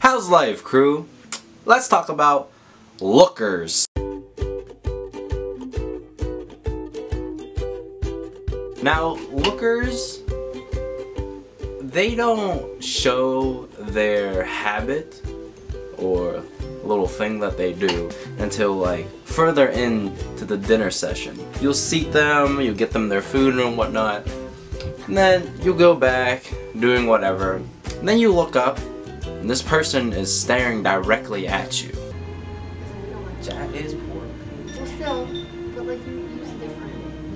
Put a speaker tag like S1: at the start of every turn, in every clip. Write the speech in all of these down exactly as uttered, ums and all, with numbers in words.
S1: How's life, crew? Let's talk about lookers. Now, lookers, they don't show their habit or little thing that they do until like further into the dinner session. You'll seat them, you'll get them their food and whatnot, and then you'll go back doing whatever, and then you look up and this person is staring directly at you. That is poor.
S2: Well, still, but like you use different.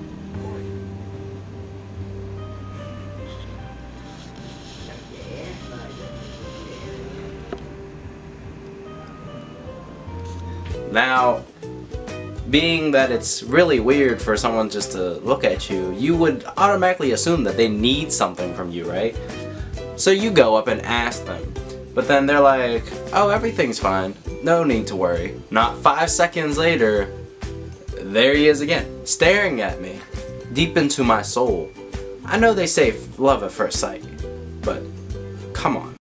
S1: Now, being that it's really weird for someone just to look at you, you would automatically assume that they need something from you, right? So you go up and ask them. But then they're like, oh, everything's fine. No need to worry. Not five seconds later, there he is again, staring at me, deep into my soul. I know they say love at first sight, but come on.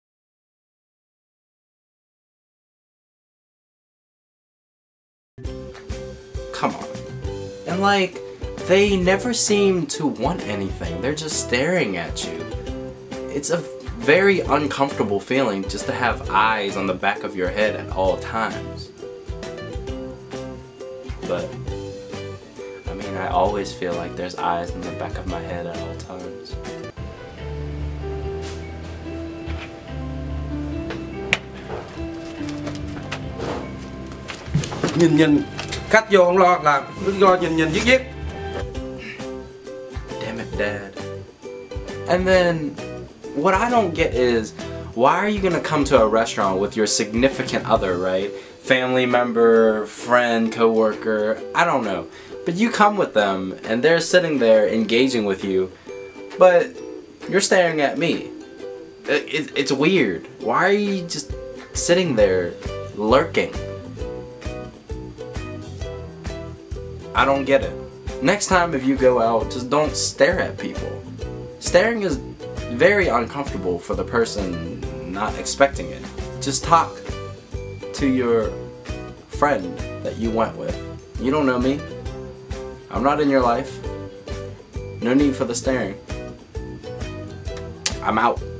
S1: Come on. And like, they never seem to want anything. They're just staring at you. It's a very uncomfortable feeling just to have eyes on the back of your head at all times. But, I mean, I always feel like there's eyes in the back of my head at all times.
S3: Nhìn nhìn, khách vô không lo làm, cứ lo nhìn nhìn viết viết.
S1: Damn it, Dad. And then, what I don't get is, why are you gonna come to a restaurant with your significant other, right? Family member, friend, coworker, I don't know. But you come with them, and they're sitting there engaging with you, but you're staring at me. It, it, it's weird. Why are you just sitting there, lurking? I don't get it. Next time if you go out, just don't stare at people. Staring is very uncomfortable for the person not expecting it. Just talk to your friend that you went with. You don't know me. I'm not in your life. No need for the staring. I'm out.